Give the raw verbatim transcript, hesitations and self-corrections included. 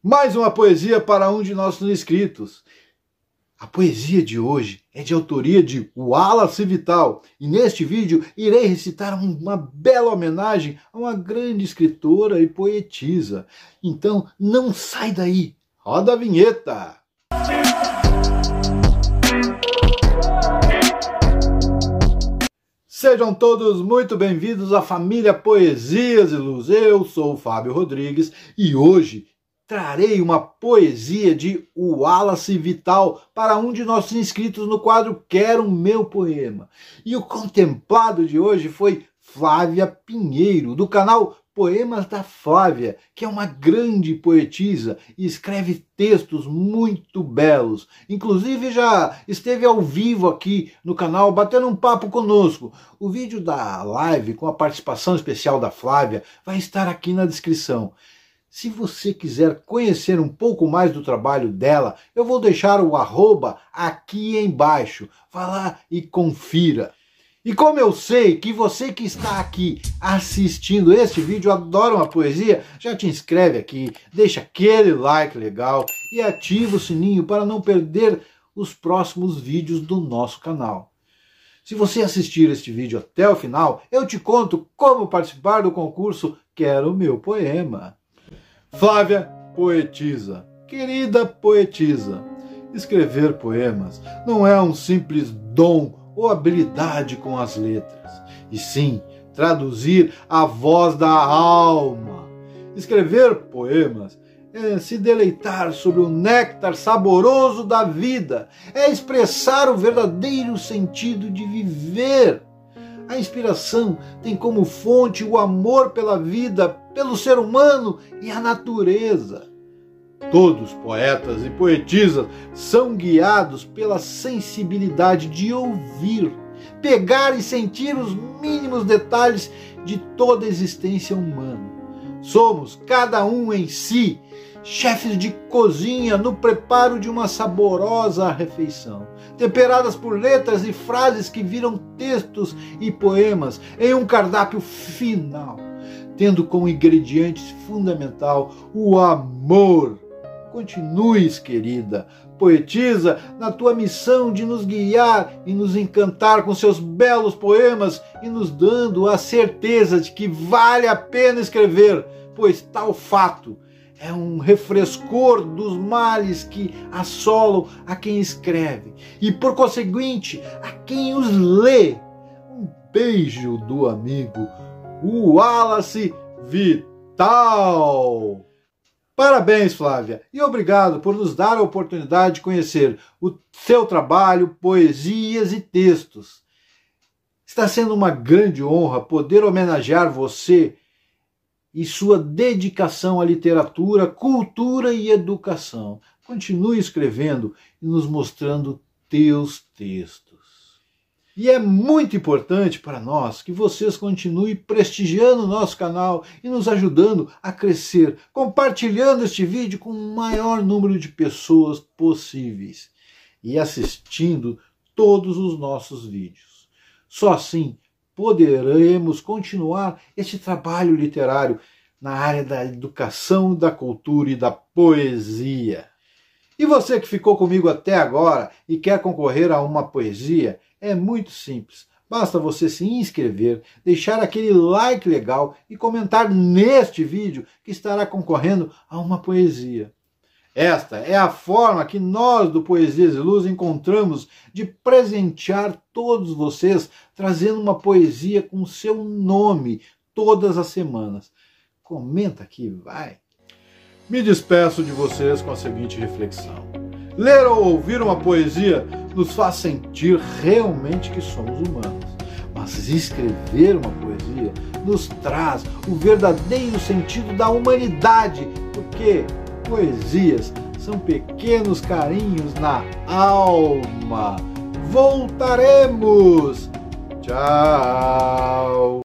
Mais uma poesia para um de nossos inscritos. A poesia de hoje é de autoria de Wallace Vital e neste vídeo irei recitar uma bela homenagem a uma grande escritora e poetisa. Então não sai daí, roda a vinheta! Sejam todos muito bem-vindos à família Poesias e Luz. Eu sou o Fábio Rodrigues e hoje trarei uma poesia de Wallace Vital para um de nossos inscritos no quadro Quero Meu Poema. E o contemplado de hoje foi Flávia Pinheiro, do canal Poemas da Flávia, que é uma grande poetisa e escreve textos muito belos. Inclusive já esteve ao vivo aqui no canal batendo um papo conosco. O vídeo da live com a participação especial da Flávia vai estar aqui na descrição. Se você quiser conhecer um pouco mais do trabalho dela, eu vou deixar o arroba aqui embaixo. Vá lá e confira. E como eu sei que você que está aqui assistindo este vídeo adora uma poesia, já te inscreve aqui, deixa aquele like legal e ativa o sininho para não perder os próximos vídeos do nosso canal. Se você assistir este vídeo até o final, eu te conto como participar do concurso Quero Meu Poema. Flávia, poetisa, querida poetisa, escrever poemas não é um simples dom ou habilidade com as letras, e sim traduzir a voz da alma. Escrever poemas é se deleitar sobre o néctar saboroso da vida, é expressar o verdadeiro sentido de viver. A inspiração tem como fonte o amor pela vida, pelo ser humano e a natureza. Todos, poetas e poetisas, são guiados pela sensibilidade de ouvir, pegar e sentir os mínimos detalhes de toda a existência humana. Somos, cada um em si, chefes de cozinha no preparo de uma saborosa refeição, temperadas por letras e frases que viram textos e poemas em um cardápio final, tendo como ingrediente fundamental o amor. Continues, querida poetisa, na tua missão de nos guiar e nos encantar com seus belos poemas e nos dando a certeza de que vale a pena escrever, pois tal fato é um refrescor dos males que assolam a quem escreve e, por conseguinte, a quem os lê. Um beijo do amigo Wallace Vital. Parabéns, Flávia, e obrigado por nos dar a oportunidade de conhecer o seu trabalho, poesias e textos. Está sendo uma grande honra poder homenagear você e sua dedicação à literatura, cultura e educação. Continue escrevendo e nos mostrando teus textos. E é muito importante para nós que vocês continuem prestigiando o nosso canal e nos ajudando a crescer, compartilhando este vídeo com o maior número de pessoas possíveis e assistindo todos os nossos vídeos. Só assim poderemos continuar este trabalho literário na área da educação, da cultura e da poesia. E você que ficou comigo até agora e quer concorrer a uma poesia, é muito simples. Basta você se inscrever, deixar aquele like legal e comentar neste vídeo que estará concorrendo a uma poesia. Esta é a forma que nós do Poesias e Luz encontramos de presentear todos vocês, trazendo uma poesia com seu nome todas as semanas. Comenta aqui, vai! Me despeço de vocês com a seguinte reflexão. Ler ou ouvir uma poesia nos faz sentir realmente que somos humanos. Mas escrever uma poesia nos traz o verdadeiro sentido da humanidade, porque poesias são pequenos carinhos na alma. Voltaremos! Tchau!